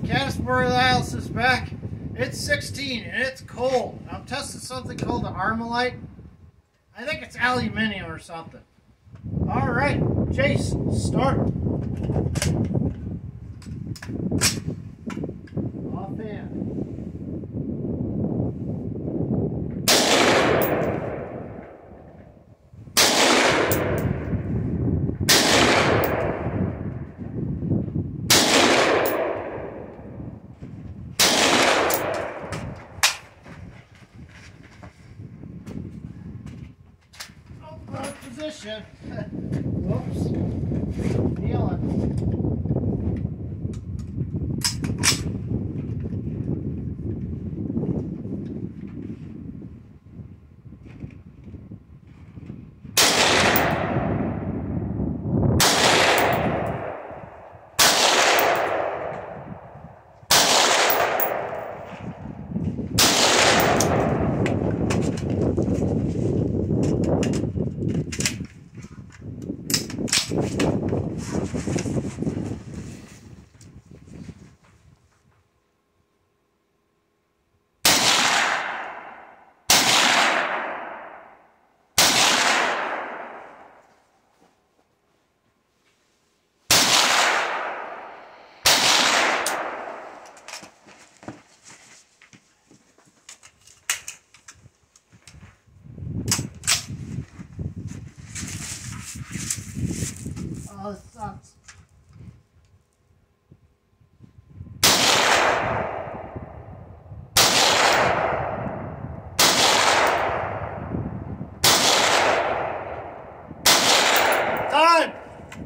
Casper Lyles is back. It's 16 and it's cold. I'm testing something called the Armalite. I think it's aluminium or something. Alright, Chase, start. Off in. Position. Whoops. Kneeling. Oh, this sucks. Time!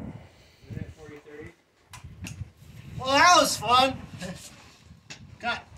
Well, that was fun. Got